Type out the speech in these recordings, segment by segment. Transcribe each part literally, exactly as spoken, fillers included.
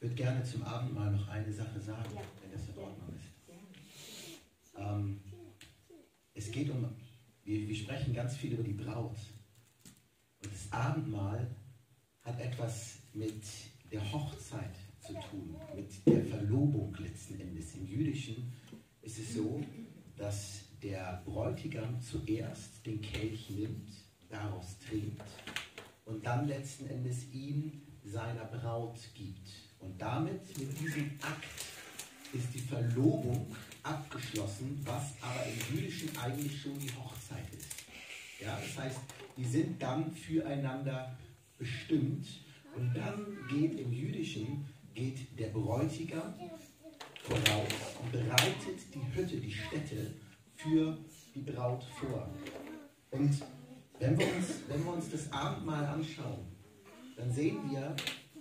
würde gerne zum Abendmahl noch eine Sache sagen, wenn das in Ordnung ist. Ähm, es geht um, wir, wir sprechen ganz viel über die Braut. Und das Abendmahl hat etwas mit der Hochzeit zu tun, mit der Verlobung letzten Endes. Im Jüdischen ist es so, dass der Bräutigam zuerst den Kelch nimmt, daraus trinkt und dann letzten Endes ihn seiner Braut gibt. Und damit, mit diesem Akt, ist die Verlobung abgeschlossen, was aber im Jüdischen eigentlich schon die Hochzeit ist. Ja, das heißt, die sind dann füreinander bestimmt und dann geht im Jüdischen geht der Bräutigam voraus und bereitet die Hütte, die Stätte für die Braut vor. Und wenn wir uns, wenn wir uns das Abendmahl anschauen, dann sehen wir,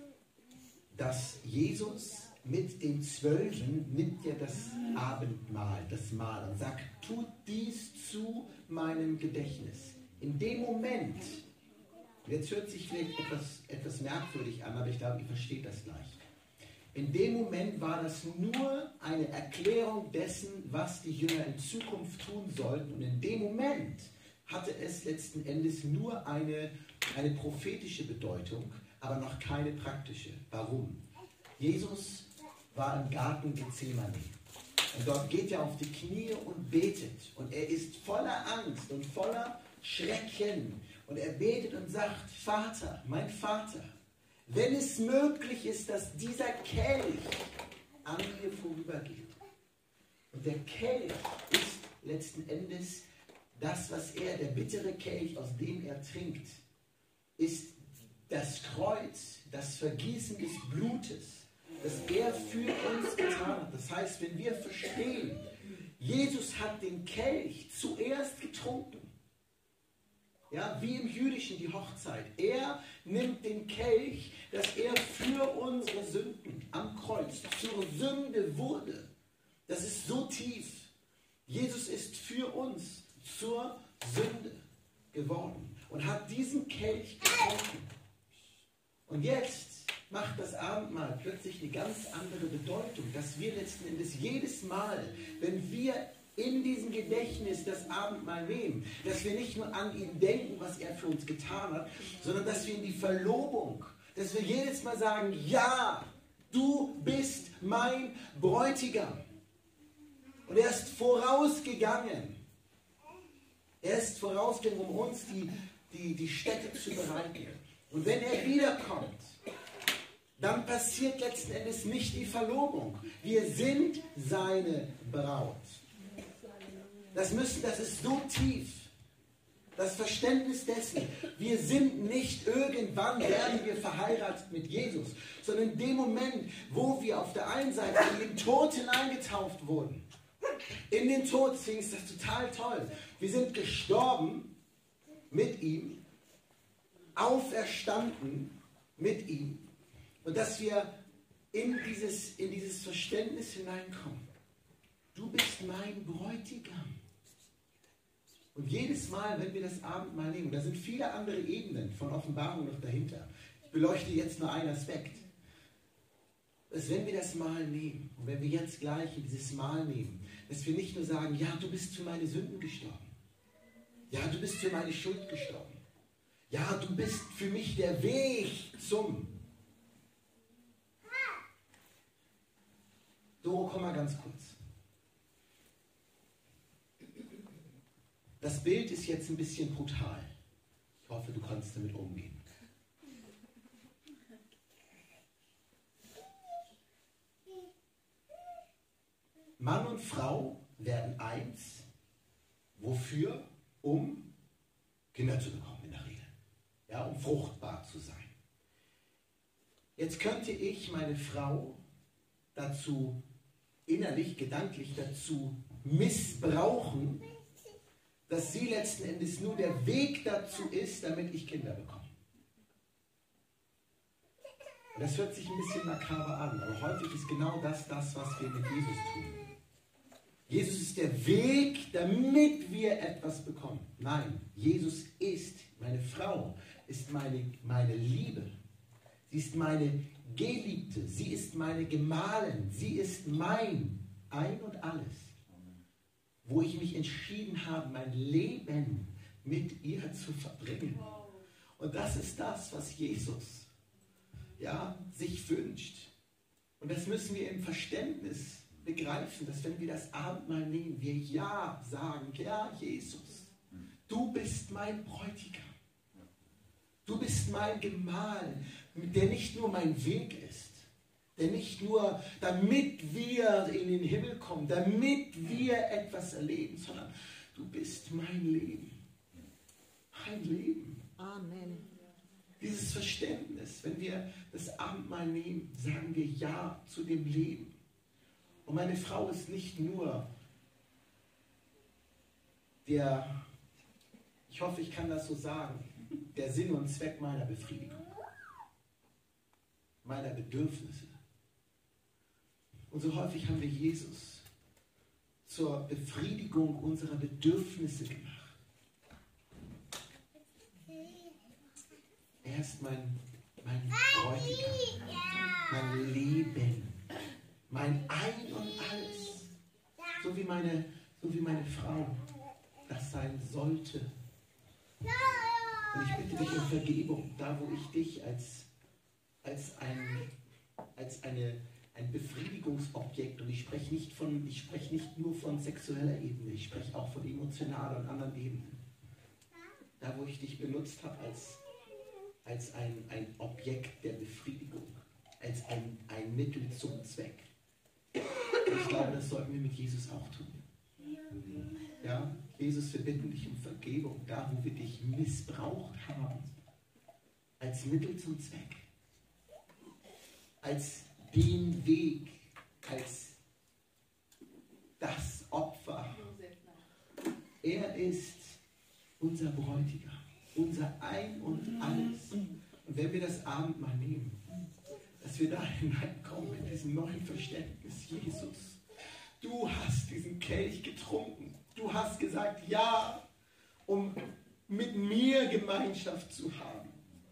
dass Jesus mit den Zwölfen nimmt er das Abendmahl, das Mahl und sagt, tut dies zu meinem Gedächtnis. In dem Moment, jetzt hört sich vielleicht etwas, etwas merkwürdig an, aber ich glaube, ihr versteht das gleich. In dem Moment war das nur eine Erklärung dessen, was die Jünger in Zukunft tun sollten. Und in dem Moment hatte es letzten Endes nur eine, eine prophetische Bedeutung, aber noch keine praktische. Warum? Jesus war im Garten Gethsemane. Und dort geht er auf die Knie und betet. Und er ist voller Angst und voller Schrecken. Und er betet und sagt, Vater, mein Vater, wenn es möglich ist, dass dieser Kelch an mir vorübergeht. Und der Kelch ist letzten Endes das, was er, der bittere Kelch, aus dem er trinkt, ist das Kreuz, das Vergießen des Blutes, das er für uns getan hat. Das heißt, wenn wir verstehen, Jesus hat den Kelch zuerst getrunken, ja, wie im Jüdischen die Hochzeit. Er nimmt den Kelch, dass er für unsere Sünden am Kreuz zur Sünde wurde. Das ist so tief. Jesus ist für uns zur Sünde geworden und hat diesen Kelch getrunken. Und jetzt macht das Abendmahl plötzlich eine ganz andere Bedeutung, dass wir letzten Endes jedes Mal, wenn wir in diesem Gedächtnis das Abendmahl nehmen, dass wir nicht nur an ihn denken, was er für uns getan hat, sondern dass wir in die Verlobung, dass wir jedes Mal sagen, ja, du bist mein Bräutigam. Und er ist vorausgegangen. Er ist vorausgegangen, um uns die, die, die Stätte zu bereiten. Und wenn er wiederkommt, dann passiert letzten Endes nicht die Verlobung. Wir sind seine Braut. Das, müssen, das ist so tief, das Verständnis dessen, wir sind nicht irgendwann, werden wir verheiratet mit Jesus, sondern in dem Moment, wo wir auf der einen Seite in den Tod hineingetauft wurden, in den Tod, deswegen ist das total toll, wir sind gestorben mit ihm, auferstanden mit ihm und dass wir in dieses, in dieses Verständnis hineinkommen. Du bist mein Bräutigam. Und jedes Mal, wenn wir das Abendmahl nehmen, da sind viele andere Ebenen von Offenbarung noch dahinter. Ich beleuchte jetzt nur einen Aspekt. Dass wenn wir das Mahl nehmen und wenn wir jetzt gleich dieses Mahl nehmen, dass wir nicht nur sagen, ja, du bist für meine Sünden gestorben. Ja, du bist für meine Schuld gestorben. Ja, du bist für mich der Weg zum. Doro, komm mal ganz kurz. Das Bild ist jetzt ein bisschen brutal. Ich hoffe, du kannst damit umgehen. Mann und Frau werden eins. Wofür? Um Kinder zu bekommen in der Regel. Ja, um fruchtbar zu sein. Jetzt könnte ich meine Frau dazu, innerlich, gedanklich dazu missbrauchen, dass sie letzten Endes nur der Weg dazu ist, damit ich Kinder bekomme. Und das hört sich ein bisschen makaber an, aber häufig ist genau das das, was wir mit Jesus tun. Jesus ist der Weg, damit wir etwas bekommen. Nein, Jesus ist, meine Frau ist meine, meine Liebe. Sie ist meine Geliebte, sie ist meine Gemahlin, sie ist mein Ein und Alles, wo ich mich entschieden habe, mein Leben mit ihr zu verbringen. Und das ist das, was Jesus ja, sich wünscht. Und das müssen wir im Verständnis begreifen, dass wenn wir das Abendmahl nehmen, wir Ja sagen, ja Jesus, du bist mein Bräutigam. Du bist mein Gemahl, der nicht nur mein Weg ist, der nicht nur, damit wir in den Himmel kommen, damit wir etwas erleben, sondern du bist mein Leben. Mein Leben. Amen. Dieses Verständnis, wenn wir das Abendmahl nehmen, sagen wir Ja zu dem Leben. Und meine Frau ist nicht nur der, ich hoffe, ich kann das so sagen, der Sinn und Zweck meiner Befriedigung, meiner Bedürfnisse. Und so häufig haben wir Jesus zur Befriedigung unserer Bedürfnisse gemacht. Er ist mein, mein Bräutigam, mein Leben, mein Ein und Alles. So wie meine, so wie meine Frau das sein sollte. Und ich bitte dich um Vergebung, da wo ich dich als, als, ein, als eine, ein Befriedigungsobjekt, und ich spreche nicht von, ich spreche nicht nur von sexueller Ebene, ich spreche auch von emotionaler und anderen Ebenen. Da wo ich dich benutzt habe als, als ein, ein Objekt der Befriedigung, als ein, ein Mittel zum Zweck. Und ich glaube, das sollten wir mit Jesus auch tun. Ja, Jesus, wir bitten dich um Vergebung, da wo wir dich missbraucht haben, als Mittel zum Zweck, als den Weg, als das Opfer. Er ist unser Bräutigam, unser Ein und Alles. Und wenn wir das Abendmahl nehmen, dass wir da hineinkommen mit diesem neuen Verständnis, Jesus, du hast diesen Kelch getrunken. Du hast gesagt, ja, um mit mir Gemeinschaft zu haben.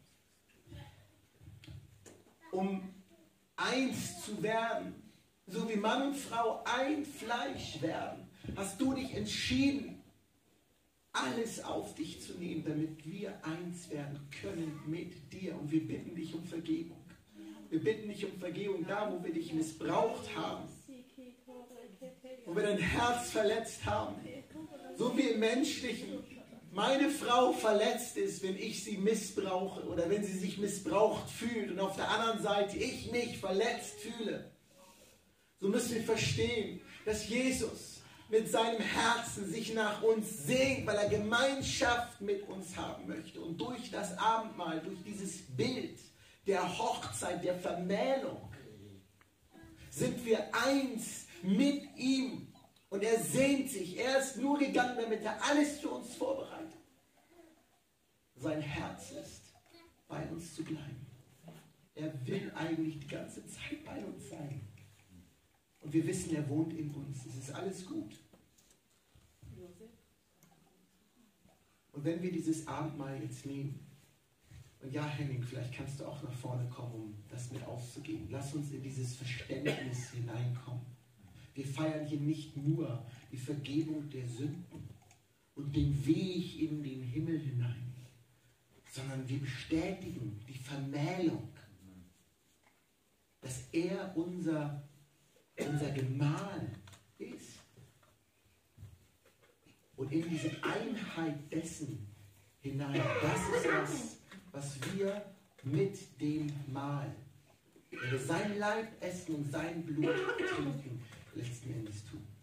Um eins zu werden, so wie Mann und Frau ein Fleisch werden, hast du dich entschieden, alles auf dich zu nehmen, damit wir eins werden können mit dir. Und wir bitten dich um Vergebung. Wir bitten dich um Vergebung da, wo wir dich missbraucht haben, wo wir dein Herz verletzt haben, so wie im Menschlichen meine Frau verletzt ist, wenn ich sie missbrauche oder wenn sie sich missbraucht fühlt und auf der anderen Seite ich mich verletzt fühle. So müssen wir verstehen, dass Jesus mit seinem Herzen sich nach uns sehnt, weil er Gemeinschaft mit uns haben möchte. Und durch das Abendmahl, durch dieses Bild der Hochzeit, der Vermählung, sind wir eins mit ihm. Und er sehnt sich, er ist nur gegangen, damit er alles für uns vorbereitet. Sein Herz ist, bei uns zu bleiben. Er will eigentlich die ganze Zeit bei uns sein. Und wir wissen, er wohnt in uns. Es ist alles gut. Und wenn wir dieses Abendmahl jetzt nehmen, und ja, Henning, vielleicht kannst du auch nach vorne kommen, um das mit aufzugeben. Lass uns in dieses Verständnis hineinkommen. Wir feiern hier nicht nur die Vergebung der Sünden und den Weg in den Himmel hinein, sondern wir bestätigen die Vermählung, dass er unser, unser Gemahl ist. Und in diese Einheit dessen hinein, das ist das, was wir mit dem Mahl, wenn wir sein Leib essen und sein Blut trinken, letzten Endes tun.